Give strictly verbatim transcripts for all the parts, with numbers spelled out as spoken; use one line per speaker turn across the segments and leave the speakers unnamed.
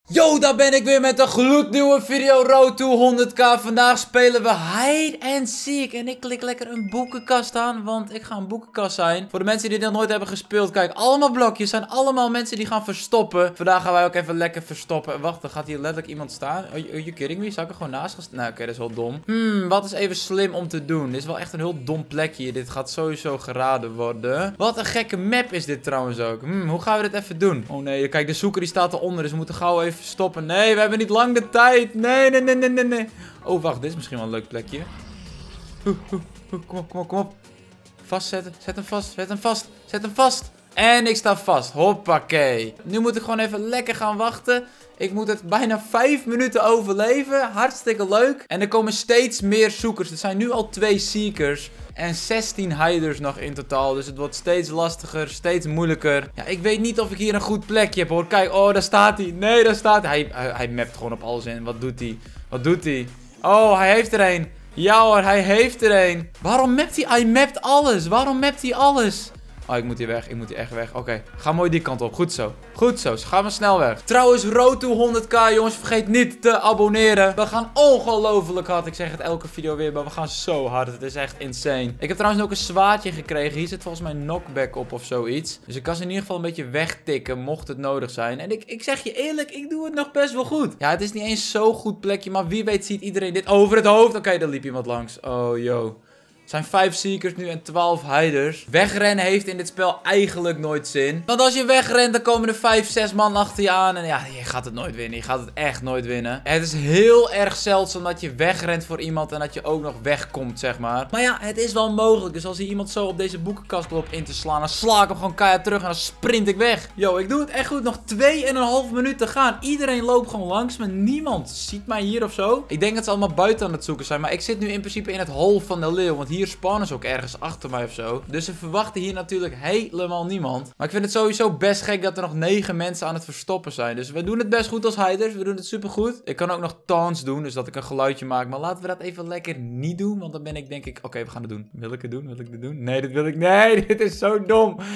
Yo, daar ben ik weer met een gloednieuwe video, Road to honderd k. Vandaag spelen we Hide and Seek. En ik klik lekker een boekenkast aan, want ik ga een boekenkast zijn. Voor de mensen die dit nog nooit hebben gespeeld, kijk, allemaal blokjes zijn allemaal mensen die gaan verstoppen. Vandaag gaan wij ook even lekker verstoppen. Wacht, er gaat hier letterlijk iemand staan. Are you, are you kidding me? Zou ik er gewoon naast gaan staan? Nou, oké, okay, dat is wel dom. Hmm, wat is even slim om te doen? Dit is wel echt een heel dom plekje hier. Dit gaat sowieso geraden worden. Wat een gekke map is dit trouwens ook. Hmm, hoe gaan we dit even doen? Oh nee, kijk, de zoeker die staat eronder, dus we moeten gauw even stoppen. Nee, we hebben niet lang de tijd. Nee, nee, nee, nee, nee, nee. Oh, wacht. Dit is misschien wel een leuk plekje. Oeh, oeh, oeh, kom op, kom op, kom op. Vastzetten. Zet hem vast. Zet hem vast. Zet hem vast. En ik sta vast. Hoppakee. Nu moet ik gewoon even lekker gaan wachten. Ik moet het bijna vijf minuten overleven. Hartstikke leuk. En er komen steeds meer zoekers. Er zijn nu al twee seekers. En zestien hiders nog in totaal. Dus het wordt steeds lastiger. Steeds moeilijker. Ja, ik weet niet of ik hier een goed plekje heb hoor. Kijk, oh, daar staat hij. Nee, daar staat hij. Hij, hij, hij mapt gewoon op alles in. Wat doet hij? Wat doet hij? Oh, hij heeft er een. Ja hoor, hij heeft er een. Waarom mapt hij? Hij mapt alles. Waarom mapt hij alles? Oh, ik moet hier weg. Ik moet hier echt weg. Oké, okay. Ga mooi die kant op. Goed zo. Goed zo. Gaan we snel weg. Trouwens, Road to honderd k, jongens. Vergeet niet te abonneren. We gaan ongelooflijk hard. Ik zeg het elke video weer, maar we gaan zo hard. Het is echt insane. Ik heb trouwens ook een zwaardje gekregen. Hier zit volgens mij een knockback op of zoiets. Dus ik kan ze in ieder geval een beetje wegtikken, mocht het nodig zijn. En ik, ik zeg je eerlijk, ik doe het nog best wel goed. Ja, het is niet eens zo'n goed plekje, maar wie weet ziet iedereen dit over het hoofd. Oké, okay, daar liep iemand langs. Oh, yo. Er zijn vijf seekers nu en twaalf hiders. Wegrennen heeft in dit spel eigenlijk nooit zin. Want als je wegrent, dan komen er vijf, zes man achter je aan. En ja, je gaat het nooit winnen. Je gaat het echt nooit winnen. Het is heel erg zeldzaam dat je wegrent voor iemand en dat je ook nog wegkomt, zeg maar. Maar ja, het is wel mogelijk. Dus als hier iemand zo op deze boekenkast loopt in te slaan, dan sla ik hem gewoon keihard terug en dan sprint ik weg. Yo, ik doe het echt goed. Nog twee en een half minuut te gaan. Iedereen loopt gewoon langs me. Niemand ziet mij hier of zo. Ik denk dat ze allemaal buiten aan het zoeken zijn. Maar ik zit nu in principe in het hol van de leeuw. Want hier Hier spannen ze ook ergens achter mij of zo. Dus ze verwachten hier natuurlijk helemaal niemand. Maar ik vind het sowieso best gek dat er nog negen mensen aan het verstoppen zijn. Dus we doen het best goed als hiders. We doen het super goed. Ik kan ook nog taunts doen, dus dat ik een geluidje maak. Maar laten we dat even lekker niet doen. Want dan ben ik denk ik, oké, okay, we gaan het doen. Wil ik het doen? Wil ik dit doen? Nee, dit wil ik. Nee, dit is zo dom. Oké,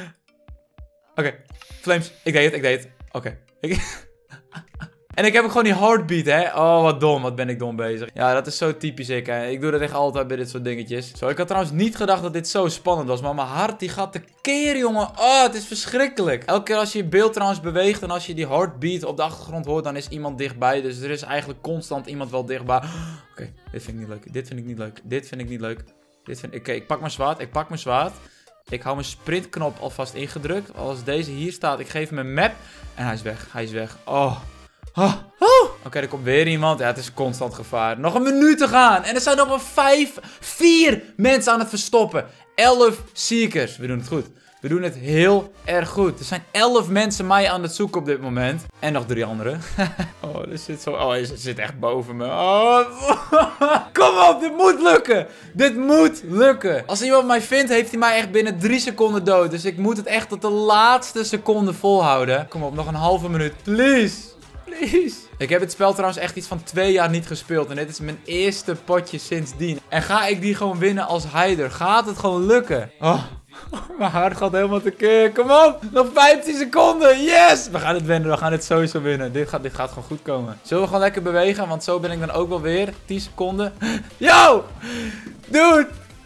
okay. Flames. Ik deed het, ik deed het. Oké. Okay. Ik... En ik heb ook gewoon die heartbeat, hè. Oh, wat dom. Wat ben ik dom bezig. Ja, dat is zo typisch ik, hè. Ik doe dat echt altijd bij dit soort dingetjes. Zo, ik had trouwens niet gedacht dat dit zo spannend was. Maar mijn hart, die gaat tekeer, jongen. Oh, het is verschrikkelijk. Elke keer als je je beeld trouwens beweegt en als je die heartbeat op de achtergrond hoort, dan is iemand dichtbij. Dus er is eigenlijk constant iemand wel dichtbij. Oké, okay, dit vind ik niet leuk. Dit vind ik niet leuk. Dit vind ik niet leuk. Dit vind ik... Oké, okay, ik pak mijn zwaard. Ik pak mijn zwaard. Ik hou mijn sprintknop alvast ingedrukt. Als deze hier staat, ik geef hem een map. En hij is weg. Hij is weg. Oh. Oh, oh. Oké, okay, er komt weer iemand. Ja, het is constant gevaar. Nog een minuut te gaan. En er zijn nog maar vijf, vier mensen aan het verstoppen. Elf seekers. We doen het goed. We doen het heel erg goed. Er zijn elf mensen mij aan het zoeken op dit moment. En nog drie anderen. Oh, er zit zo... Oh, ze zit echt boven me. Oh. Kom op, dit moet lukken. Dit moet lukken. Als iemand mij vindt, heeft hij mij echt binnen drie seconden dood. Dus ik moet het echt tot de laatste seconde volhouden. Kom op, nog een halve minuut. Please. Please. Ik heb het spel trouwens echt iets van twee jaar niet gespeeld. En dit is mijn eerste potje sindsdien. En ga ik die gewoon winnen als hider? Gaat het gewoon lukken? Oh, mijn hart gaat helemaal tekeer. Kom op. Nog vijftien seconden. Yes. We gaan het winnen. We gaan het sowieso winnen. Dit gaat, dit gaat gewoon goed komen. Zullen we gewoon lekker bewegen? Want zo ben ik dan ook wel weer. tien seconden. Yo. Dude.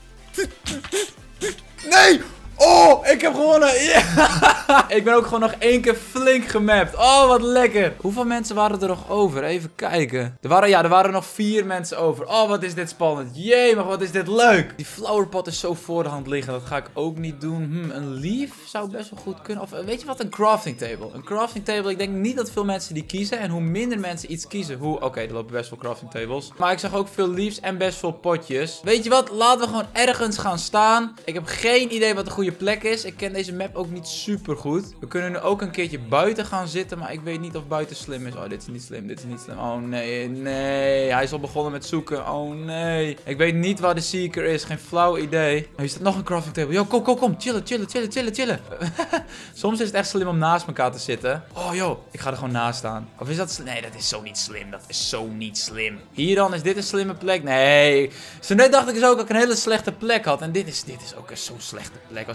Nee. Oh, ik heb gewonnen. Yeah. Ik ben ook gewoon nog één keer flink gemapt. Oh, wat lekker. Hoeveel mensen waren er nog over? Even kijken. Er waren, ja, er waren nog vier mensen over. Oh, wat is dit spannend. Jee, maar wat is dit leuk. Die flowerpot is zo voor de hand liggen. Dat ga ik ook niet doen. Hm, een leaf zou best wel goed kunnen. Of weet je wat? Een crafting table. Een crafting table. Ik denk niet dat veel mensen die kiezen. En hoe minder mensen iets kiezen, hoe... Oké, okay, er lopen best wel crafting tables. Maar ik zag ook veel leaves en best veel potjes. Weet je wat? Laten we gewoon ergens gaan staan. Ik heb geen idee wat een goede plek is. Ik ken deze map ook niet super goed. We kunnen nu ook een keertje buiten gaan zitten, maar ik weet niet of buiten slim is. Oh, dit is niet slim, dit is niet slim. Oh nee, nee. Hij is al begonnen met zoeken. Oh nee. Ik weet niet waar de seeker is. Geen flauw idee. Oh, hier staat nog een crafting table. Yo, kom, kom, kom. Chillen, chillen, chillen, chillen, chillen. Soms is het echt slim om naast elkaar te zitten. Oh, joh. Ik ga er gewoon naast staan. Of is dat slim? Nee, dat is zo niet slim. Dat is zo niet slim. Hier dan, is dit een slimme plek? Nee. Zo net dacht ik dus ook dat ik een hele slechte plek had. En dit is, dit is ook een zo'n slechte plek.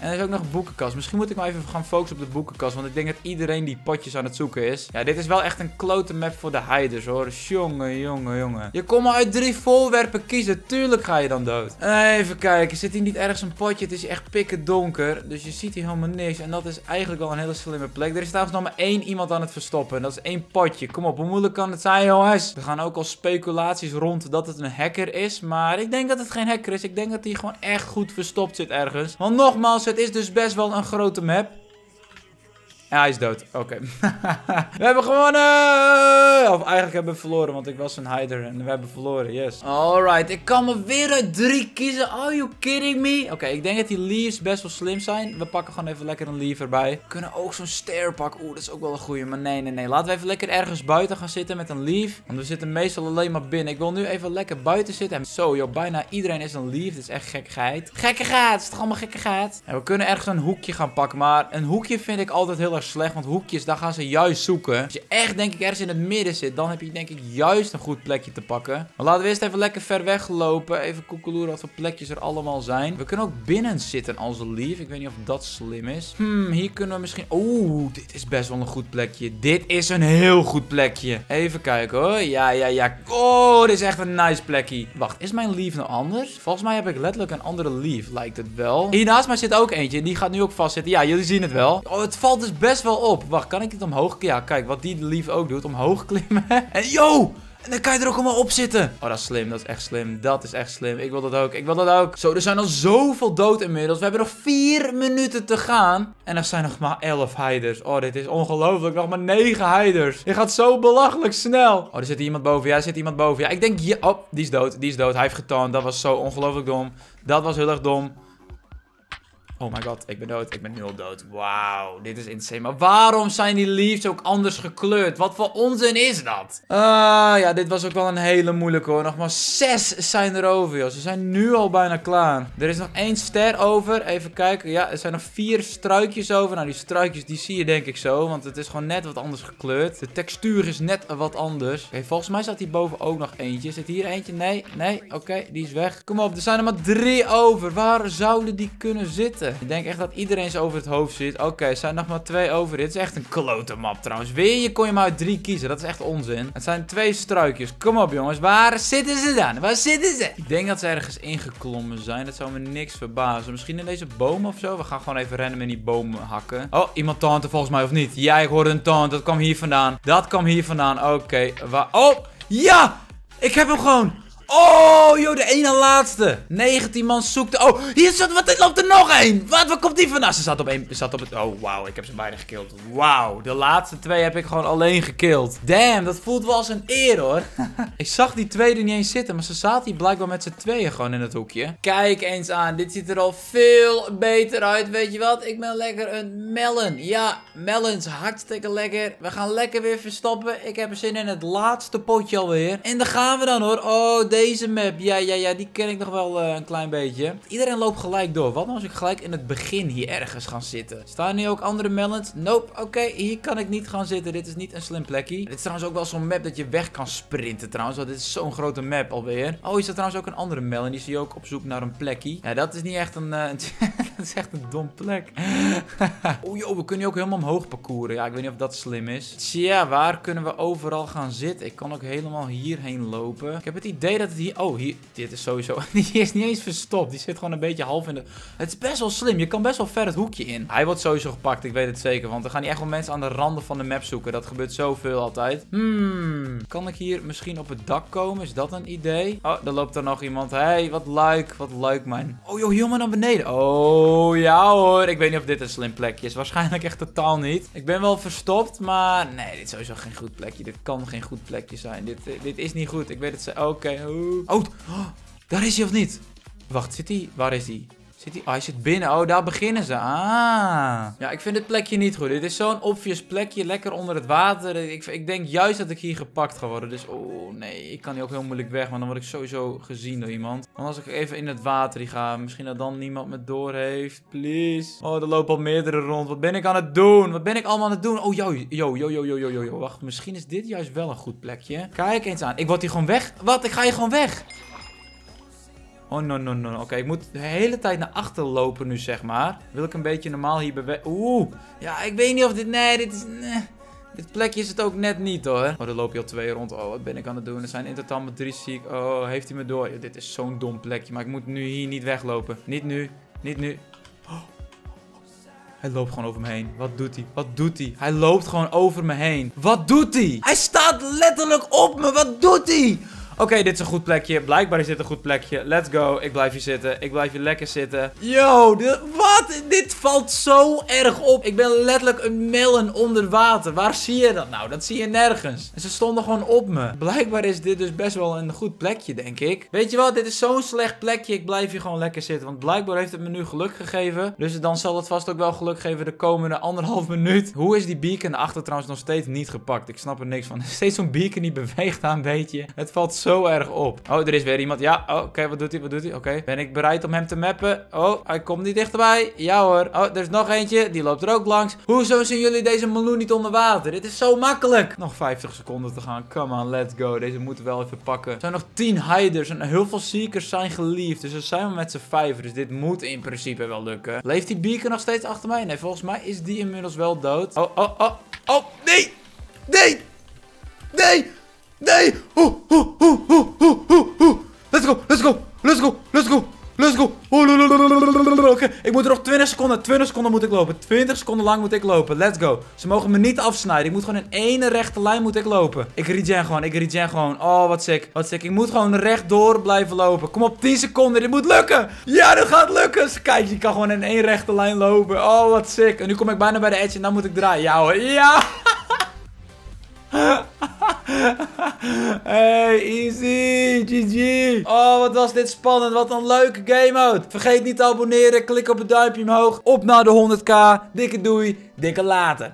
En er is ook nog een boekenkast. Misschien moet ik maar even gaan focussen op de boekenkast. Want ik denk dat iedereen die potjes aan het zoeken is. Ja, dit is wel echt een klote map voor de hiders hoor. Jongen, jongen, jongen. Je kon maar uit drie voorwerpen kiezen. Tuurlijk ga je dan dood. Even kijken. Zit hier niet ergens een potje? Het is echt pikken donker. Dus je ziet hier helemaal niks. En dat is eigenlijk wel een hele slimme plek. Er is trouwens nog maar één iemand aan het verstoppen. En dat is één potje. Kom op, hoe moeilijk kan het zijn, jongens? Er gaan ook al speculaties rond dat het een hacker is. Maar ik denk dat het geen hacker is. Ik denk dat hij gewoon echt goed verstopt zit ergens. Want nogmaals, het is dus best wel een grote map. Ja, hij is dood. Oké. Okay. We hebben gewonnen! Of eigenlijk hebben we verloren, want ik was een hider en we hebben verloren, yes. Alright, ik kan me weer uit drie kiezen. Are you kidding me? Oké, okay, ik denk dat die leaves best wel slim zijn. We pakken gewoon even lekker een leaf erbij. We kunnen ook zo'n stair pakken. Oeh, dat is ook wel een goeie. Maar nee, nee, nee. Laten we even lekker ergens buiten gaan zitten met een leaf. Want we zitten meestal alleen maar binnen. Ik wil nu even lekker buiten zitten. En zo, joh, bijna iedereen is een leaf. Dat is echt gekkigheid. Gekkigheid! Het is toch allemaal gekkigheid? En we kunnen ergens een hoekje gaan pakken. Maar een hoekje vind ik altijd heel erg slecht, want hoekjes, daar gaan ze juist zoeken. Als je echt, denk ik, ergens in het midden zit, dan heb je, denk ik, juist een goed plekje te pakken. Maar laten we eerst even lekker ver weglopen. Even koekeloeren wat voor plekjes er allemaal zijn. We kunnen ook binnen zitten als een leaf. Ik weet niet of dat slim is. Hmm, hier kunnen we misschien... Oeh, dit is best wel een goed plekje. Dit is een heel goed plekje. Even kijken hoor. Ja, ja, ja. Oh, dit is echt een nice plekje. Wacht, is mijn leaf nou anders? Volgens mij heb ik letterlijk een andere leaf, lijkt het wel. Hier naast mij zit ook eentje. Die gaat nu ook vastzitten. Ja, jullie zien het wel. Oh, het valt dus best wel op. Wacht, kan ik dit omhoog? Ja, kijk, wat die leaf ook doet. Omhoog klimmen. En yo! En dan kan je er ook allemaal op zitten. Oh, dat is slim. Dat is echt slim. Dat is echt slim. Ik wil dat ook. Ik wil dat ook. Zo, er zijn al zoveel dood inmiddels. We hebben nog vier minuten te gaan. En er zijn nog maar elf hiders. Oh, dit is ongelooflijk. Nog maar negen hiders. Je gaat zo belachelijk snel. Oh, er zit iemand boven. Ja, er zit iemand boven. Ja, ik denk... Ja, oh, die is dood. Die is dood. Hij heeft getoond. Dat was zo ongelooflijk dom. Dat was heel erg dom. Oh my god, ik ben dood. Ik ben nu al dood. Wauw, dit is insane. Maar waarom zijn die leaves ook anders gekleurd? Wat voor onzin is dat? Ah, ja, dit was ook wel een hele moeilijke hoor. Nog maar zes zijn er over, joh. Ze zijn nu al bijna klaar. Er is nog één ster over. Even kijken. Ja, er zijn nog vier struikjes over. Nou, die struikjes, die zie je denk ik zo. Want het is gewoon net wat anders gekleurd. De textuur is net wat anders. Oké, volgens mij staat hierboven ook nog eentje. Zit hier eentje? Nee, nee. Oké, okay, die is weg. Kom op, er zijn er maar drie over. Waar zouden die kunnen zitten? Ik denk echt dat iedereen zo over het hoofd zit. Oké, okay, er zijn nog maar twee over. Dit is echt een klote map trouwens. Weer je kon je maar uit drie kiezen. Dat is echt onzin. Het zijn twee struikjes. Kom op jongens. Waar zitten ze dan? Waar zitten ze? Ik denk dat ze ergens ingeklommen zijn. Dat zou me niks verbazen. Misschien in deze boom of zo. We gaan gewoon even random in die boom hakken. Oh, iemand taunten volgens mij of niet? Ja, ik hoorde een taunt. Dat kwam hier vandaan. Dat kwam hier vandaan. Oké. Okay. Waar? Oh, ja! Ik heb hem gewoon. Oh, joh, de ene laatste. negentien man zoekt. Oh, hier zat, wat, loopt er nog één. Wat, waar komt die vandaan? Ze zat op één, ze zat op het, oh, wauw, ik heb ze bijna gekild. Wauw, de laatste twee heb ik gewoon alleen gekild. Damn, dat voelt wel als een eer, hoor. Ik zag die tweede niet eens zitten, maar ze zaten hier blijkbaar met z'n tweeën gewoon in het hoekje. Kijk eens aan, dit ziet er al veel beter uit, weet je wat? Ik ben lekker een melon. Ja, melons, hartstikke lekker. We gaan lekker weer verstoppen. Ik heb er zin in het laatste potje alweer. En daar gaan we dan, hoor. Oh, deze Deze map, ja, ja, ja, die ken ik nog wel uh, een klein beetje. Iedereen loopt gelijk door. Wat nou als ik gelijk in het begin hier ergens ga zitten? Staan hier ook andere melons? Nope, oké, okay, hier kan ik niet gaan zitten. Dit is niet een slim plekje. Dit is trouwens ook wel zo'n map dat je weg kan sprinten trouwens. Want dit is zo'n grote map alweer. Oh, hier staat trouwens ook een andere melon. Die zie je ook op zoek naar een plekje. Ja, dat is niet echt een... Uh, dat is echt een dom plek. Oh joh, we kunnen hier ook helemaal omhoog parcouren. Ja, ik weet niet of dat slim is. Tja, waar kunnen we overal gaan zitten? Ik kan ook helemaal hierheen lopen. Ik heb het idee dat het hier... Oh, hier... Dit is sowieso... Die is niet eens verstopt. Die zit gewoon een beetje half in de... Het is best wel slim. Je kan best wel ver het hoekje in. Hij wordt sowieso gepakt. Ik weet het zeker. Want er gaan hier echt wel mensen aan de randen van de map zoeken. Dat gebeurt zoveel altijd. Hmm. Kan ik hier misschien op het dak komen? Is dat een idee? Oh, daar loopt er nog iemand. Hey, wat leuk. Wat leuk, man. Oh, joh, helemaal naar beneden. Oh, ja hoor. Ik weet niet of dit een slim plekje is. Waarschijnlijk echt totaal niet. Ik ben wel verstopt, maar... Nee, dit is sowieso geen goed plekje. Dit kan geen goed plekje zijn. Dit, dit is niet goed. Ik weet het. Oké. Okay. Oh, oh, daar is hij of niet? Wacht, zit hij? Waar is hij? Zit hij? Oh, hij zit binnen. Oh, daar beginnen ze. Ah. Ja, ik vind dit plekje niet goed. Dit is zo'n obvious plekje. Lekker onder het water. Ik, ik denk juist dat ik hier gepakt ga worden. Dus, oh nee. Ik kan hier ook heel moeilijk weg. Maar dan word ik sowieso gezien door iemand. Want als ik even in het water ga. Misschien dat dan niemand me door heeft. Please. Oh, er lopen al meerdere rond. Wat ben ik aan het doen? Wat ben ik allemaal aan het doen? Oh, yo, yo, yo, yo, yo, yo, yo. Wacht, misschien is dit juist wel een goed plekje. Kijk eens aan. Ik word hier gewoon weg. Wat? Ik ga hier gewoon weg. Oh, no, no, no. Oké, okay, ik moet de hele tijd naar achter lopen nu, zeg maar. Wil ik een beetje normaal hier bewegen? Oeh. Ja, ik weet niet of dit... Nee, dit is... Nee. Dit plekje is het ook net niet, hoor. Oh, daar loop je al twee rond. Oh, wat ben ik aan het doen? Er zijn in totaal maar drie ziek. Oh, heeft hij me door? Ja, dit is zo'n dom plekje. Maar ik moet nu hier niet weglopen. Niet nu. Niet nu. Oh. Hij loopt gewoon over me heen. Wat doet hij? Wat doet hij? Hij loopt gewoon over me heen. Wat doet hij? Hij staat letterlijk op me. Wat doet hij? Oké, okay, dit is een goed plekje. Blijkbaar is dit een goed plekje. Let's go. Ik blijf hier zitten. Ik blijf hier lekker zitten. Yo, dit, wat? Dit valt zo erg op. Ik ben letterlijk een melon onder water. Waar zie je dat nou? Dat zie je nergens. En ze stonden gewoon op me. Blijkbaar is dit dus best wel een goed plekje, denk ik. Weet je wat? Dit is zo'n slecht plekje. Ik blijf hier gewoon lekker zitten. Want blijkbaar heeft het me nu geluk gegeven. Dus dan zal het vast ook wel geluk geven de komende anderhalf minuut. Hoe is die beacon achter trouwens nog steeds niet gepakt? Ik snap er niks van. Steeds zo'n beacon die beweegt aan een beetje. Het valt zo Zo erg op. Oh, er is weer iemand. Ja, oh, oké, okay, wat doet hij? Wat doet hij? Oké. Okay. Ben ik bereid om hem te mappen? Oh, hij komt niet dichterbij. Ja hoor. Oh, er is nog eentje. Die loopt er ook langs. Hoezo zien jullie deze meloen niet onder water? Dit is zo makkelijk. Nog vijftig seconden te gaan. Come on, let's go. Deze moeten we wel even pakken. Er zijn nog tien hiders en heel veel seekers zijn geliefd. Dus we zijn we met z'n vijven. Dus dit moet in principe wel lukken. Leeft die beacon nog steeds achter mij? Nee, volgens mij is die inmiddels wel dood. Oh, oh, oh. Oh, nee. Nee. Nee. Nee! Oh, oh, oh, oh, oh, oh, oh. Let's go, let's go, let's go, let's go, let's go. Oké, okay. Ik moet er nog twintig seconden, twintig seconden moet ik lopen. twintig seconden lang moet ik lopen. Let's go. Ze mogen me niet afsnijden. Ik moet gewoon in één rechte lijn moet ik lopen. Ik regen gewoon, ik regen gewoon. Oh, wat sick, wat sick. Ik moet gewoon rechtdoor blijven lopen. Kom op, tien seconden. Dit moet lukken. Ja, dit gaat lukken. Kijk, je kan gewoon in één rechte lijn lopen. Oh, wat sick. En nu kom ik bijna bij de edge en dan moet ik draaien. Ja hoor, ja. Hey, easy, G G. Oh, wat was dit spannend. Wat een leuke game mode. Vergeet niet te abonneren. Klik op het duimpje omhoog. Op naar de honderd k. Dikke doei. Dikke later.